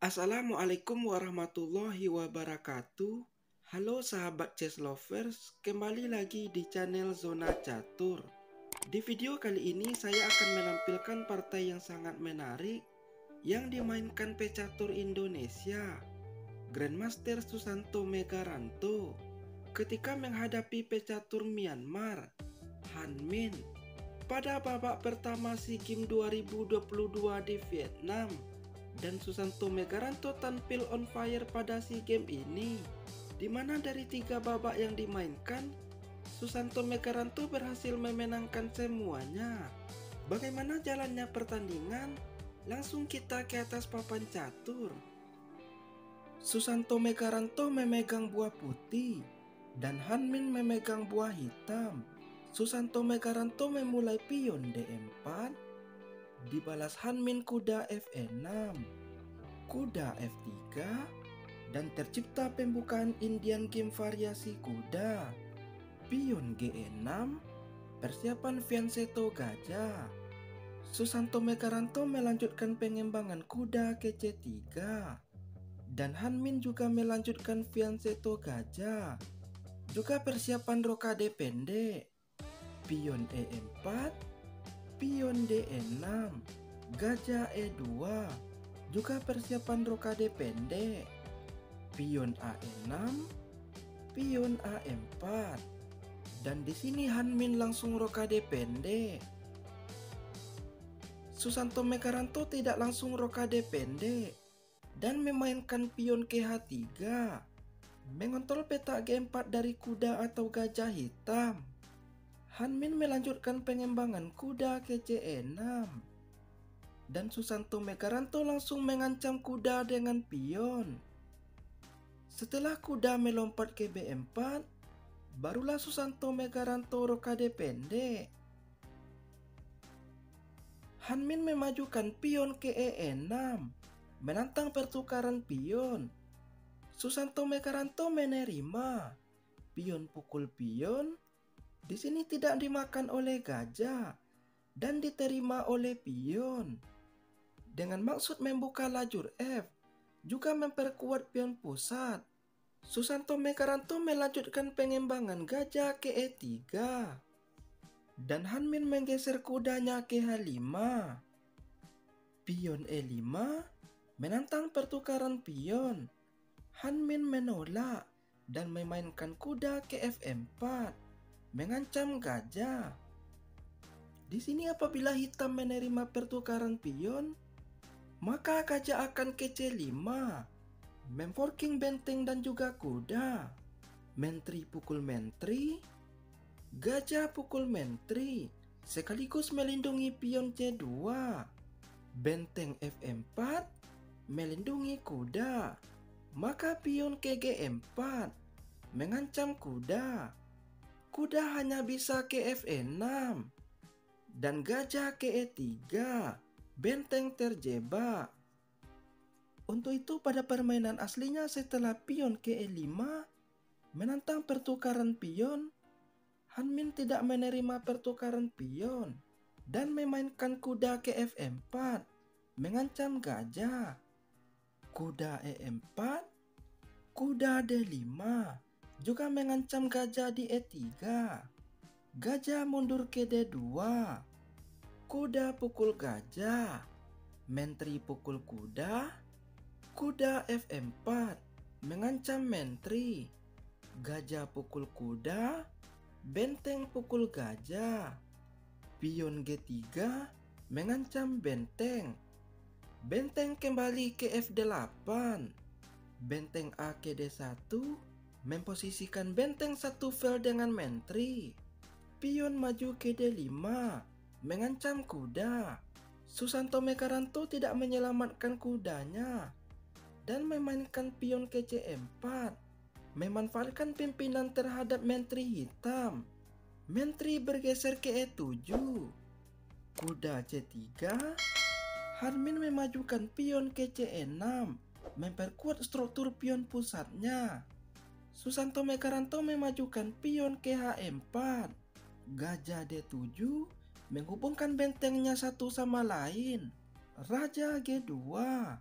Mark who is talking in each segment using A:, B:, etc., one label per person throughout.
A: Assalamualaikum warahmatullahi wabarakatuh. Halo sahabat chess lovers, kembali lagi di channel Zona Catur. Di video kali ini saya akan menampilkan partai yang sangat menarik yang dimainkan pecatur Indonesia, Grandmaster Susanto Megaranto, ketika menghadapi pecatur Myanmar, Han Min, pada babak pertama SEA Games 2022 di Vietnam. Dan Susanto Megaranto tampil on fire pada SEA Games ini, di mana dari 3 babak yang dimainkan, Susanto Megaranto berhasil memenangkan semuanya. Bagaimana jalannya pertandingan? Langsung kita ke atas papan catur. Susanto Megaranto memegang buah putih dan Han Min memegang buah hitam. Susanto Megaranto memulai pion D4, dibalas Han Min kuda Fe6, kuda F3, dan tercipta pembukaan Indian Game variasi kuda, pion Ge6, persiapan fianchetto gajah. Susanto Megaranto melanjutkan pengembangan kuda ke C3, dan Han Min juga melanjutkan fianchetto gajah, juga persiapan rokade pendek, pion E4, pion D6, gajah E2, juga persiapan rokade pendek, pion A6, pion A4, dan di sini Han Min langsung rokade pendek. Susanto Megaranto tidak langsung rokade pendek dan memainkan pion ke H3, mengontrol peta G4 dari kuda atau gajah hitam. Han Min melanjutkan pengembangan kuda ke C6, dan Susanto Megaranto langsung mengancam kuda dengan pion. Setelah kuda melompat ke B4, barulah Susanto Megaranto rokade pendek. Han Min memajukan pion ke E6, menantang pertukaran pion. Susanto Megaranto menerima pion pukul pion. Di sini tidak dimakan oleh gajah dan diterima oleh pion. Dengan maksud membuka lajur F, juga memperkuat pion pusat. Susanto Megaranto melanjutkan pengembangan gajah ke E3. Dan Han Min menggeser kudanya ke H5. Pion E5 menantang pertukaran pion. Han Min menolak dan memainkan kuda ke F4. Mengancam gajah. Di sini apabila hitam menerima pertukaran pion, maka gajah akan ke C5, memforking benteng dan juga kuda. Menteri pukul menteri, gajah pukul menteri, sekaligus melindungi pion C2. Benteng F4 melindungi kuda, maka pion ke G4 mengancam kuda. Kuda hanya bisa ke Fe6 dan gajah ke E3, benteng terjebak. Untuk itu pada permainan aslinya setelah pion ke E5 menantang pertukaran pion, Han Min tidak menerima pertukaran pion dan memainkan kuda ke F4 mengancam gajah. Kuda E4, kuda D5 juga mengancam gajah di E3. Gajah mundur ke D2. Kuda pukul gajah. Menteri pukul kuda. Kuda F4 mengancam menteri. Gajah pukul kuda. Benteng pukul gajah. Pion G3 mengancam benteng. Benteng kembali ke F8. Benteng A ke D1 memposisikan benteng satu file dengan menteri. Pion maju ke D5 mengancam kuda. Susanto Megaranto tidak menyelamatkan kudanya dan memainkan pion ke C4, memanfaatkan pimpinan terhadap menteri hitam. Menteri bergeser ke E7. Kuda C3. Han Min memajukan pion ke C6, memperkuat struktur pion pusatnya. Susanto Megaranto memajukan pion ke H4. Gajah D7 menghubungkan bentengnya satu sama lain. Raja G2.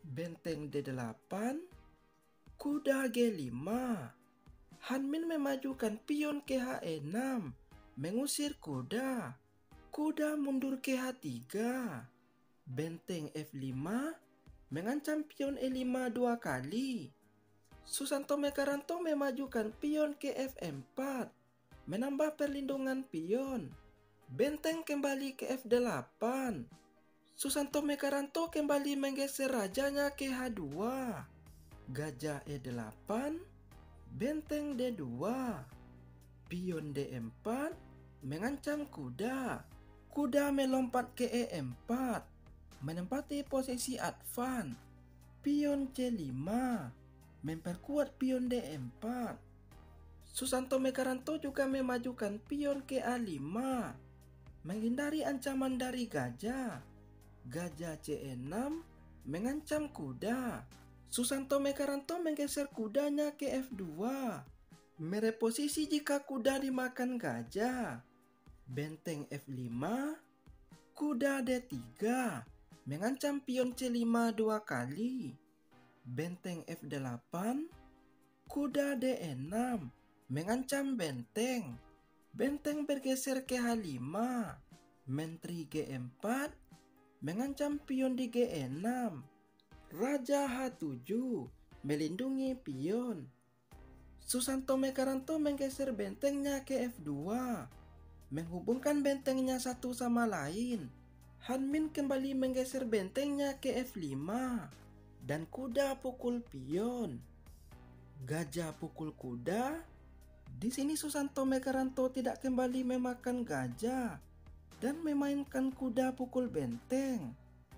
A: Benteng D8, kuda G5. Hanmin memajukan pion ke H6, mengusir kuda. Kuda mundur ke H3. Benteng F5, mengancam pion E5 dua kali. Susanto Mekaranto memajukan pion ke F4, menambah perlindungan pion. Benteng kembali ke F8. Susanto Mekaranto kembali menggeser rajanya ke H2. Gajah E8, benteng D2. Pion D4 mengancam kuda. Kuda melompat ke E4, menempati posisi advan. Pion C5 memperkuat pion D4. Susanto Mekaranto juga memajukan pion ke A5, menghindari ancaman dari gajah. Gajah C6 mengancam kuda. Susanto Mekaranto menggeser kudanya ke F2, mereposisi jika kuda dimakan gajah. Benteng F5, kuda D3 mengancam pion C5 dua kali. Benteng F8, kuda D6 mengancam benteng. Benteng bergeser ke H5. Menteri G4 mengancam pion di G6. Raja H7 melindungi pion. Susanto Mekaranto menggeser bentengnya ke F2, menghubungkan bentengnya satu sama lain. Hanmin kembali menggeser bentengnya ke F5, dan kuda pukul pion. Gajah pukul kuda. Di sini Susanto Mekaranto tidak kembali memakan gajah dan memainkan kuda pukul benteng.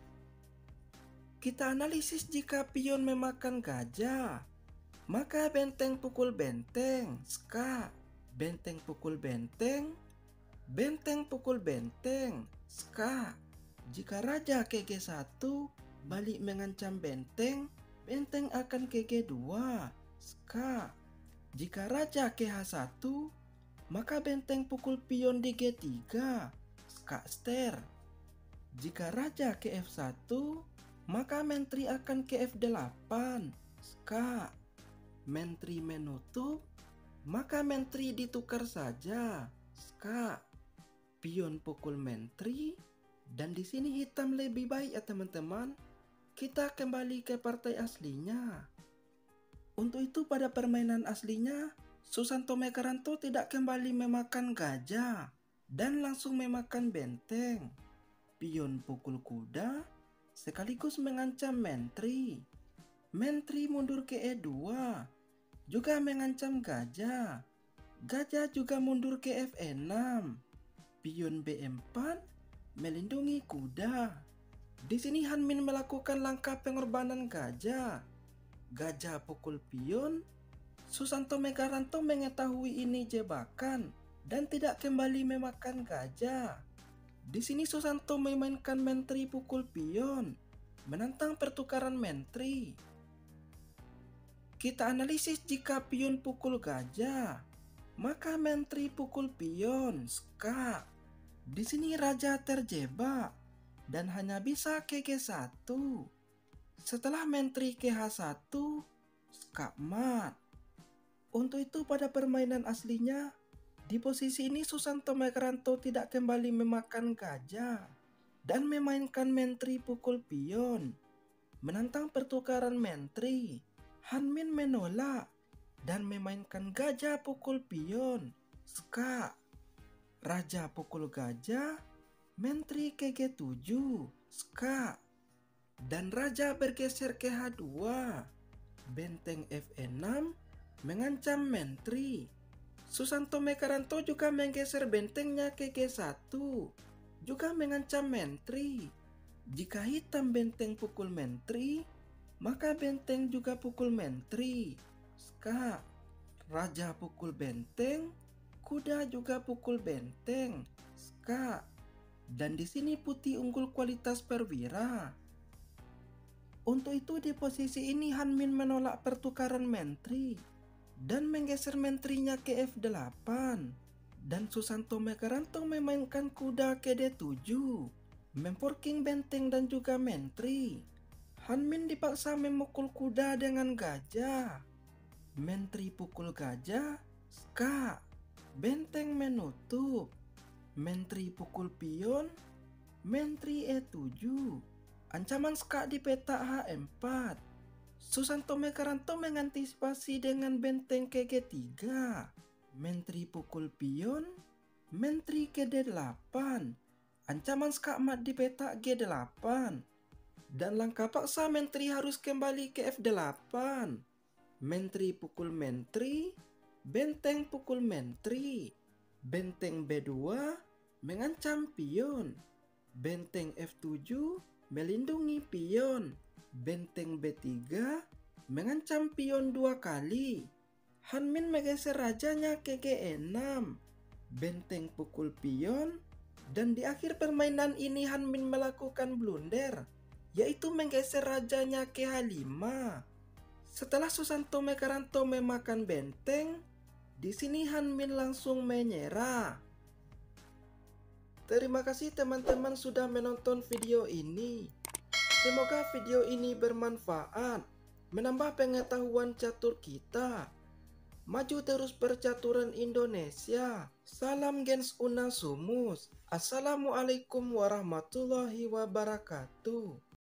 A: Kita analisis jika pion memakan gajah, maka benteng pukul benteng, ska. Benteng pukul benteng, benteng pukul benteng, ska. Jika raja ke G1 balik mengancam benteng, benteng akan ke G2, ska. Jika raja ke H1, maka benteng pukul pion di G3, ska ster. Jika raja ke F1, maka menteri akan ke F8, ska. Menteri menutup, maka menteri ditukar saja, ska. Pion pukul menteri, dan di sini hitam lebih baik ya teman-teman. Kita kembali ke partai aslinya. Untuk itu pada permainan aslinya, Susanto Mekaranto tidak kembali memakan gajah dan langsung memakan benteng. Pion pukul kuda sekaligus mengancam menteri. Menteri mundur ke E2, juga mengancam gajah. Gajah juga mundur ke F6. Pion B4 melindungi kuda. Di sini Hanmin melakukan langkah pengorbanan gajah. Gajah pukul pion. Susanto Mekaranto mengetahui ini jebakan dan tidak kembali memakan gajah. Di sini Susanto memainkan menteri pukul pion, menantang pertukaran menteri. Kita analisis jika pion pukul gajah, maka menteri pukul pion, ska. Di sini raja terjebak dan hanya bisa ke G1. Setelah menteri ke H1, ska mat. Untuk itu pada permainan aslinya, di posisi ini Susanto Mekaranto tidak kembali memakan gajah dan memainkan menteri pukul pion, menantang pertukaran menteri. Hanmin menolak dan memainkan gajah pukul pion, ska. Raja pukul gajah, menteri ke G7, ska. Dan raja bergeser ke H2. Benteng F6 mengancam menteri. Susanto Mekaranto juga menggeser bentengnya ke G1, juga mengancam menteri. Jika hitam benteng pukul menteri, maka benteng juga pukul menteri, ska. Raja pukul benteng, kuda juga pukul benteng, ska. Dan di sini putih unggul kualitas perwira. Untuk itu di posisi ini Hanmin menolak pertukaran menteri dan menggeser menterinya ke F8. Dan Susanto Mekaranto memainkan kuda ke D7, memforking benteng dan juga menteri. Hanmin dipaksa memukul kuda dengan gajah. Menteri pukul gajah, ska. Benteng menutup. Menteri pukul pion, Menteri E7. Ancaman ska di petak H4. Susanto Mekaranto mengantisipasi dengan benteng ke G3. Menteri pukul pion, Menteri ke D8. Ancaman ska mat di petak G8. Dan langkah paksa menteri harus kembali ke F8. Menteri pukul menteri, benteng pukul menteri. Benteng B2 mengancam pion. Benteng F7 melindungi pion. Benteng B3 mengancam pion 2 kali. Hanmin menggeser rajanya ke G6. Benteng pukul pion. Dan di akhir permainan ini Hanmin melakukan blunder, yaitu menggeser rajanya ke H5. Setelah Susanto Mekaranto memakan benteng, di sini Hanmin langsung menyerah. Terima kasih teman-teman sudah menonton video ini. Semoga video ini bermanfaat, menambah pengetahuan catur kita. Maju terus percaturan Indonesia. Salam Gens Una Sumus. Assalamualaikum warahmatullahi wabarakatuh.